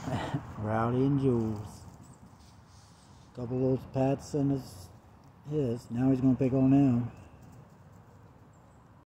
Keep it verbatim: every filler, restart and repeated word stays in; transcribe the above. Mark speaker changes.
Speaker 1: Rowdy and Jules. Couple little pats and his, his. Now he's gonna pick on them.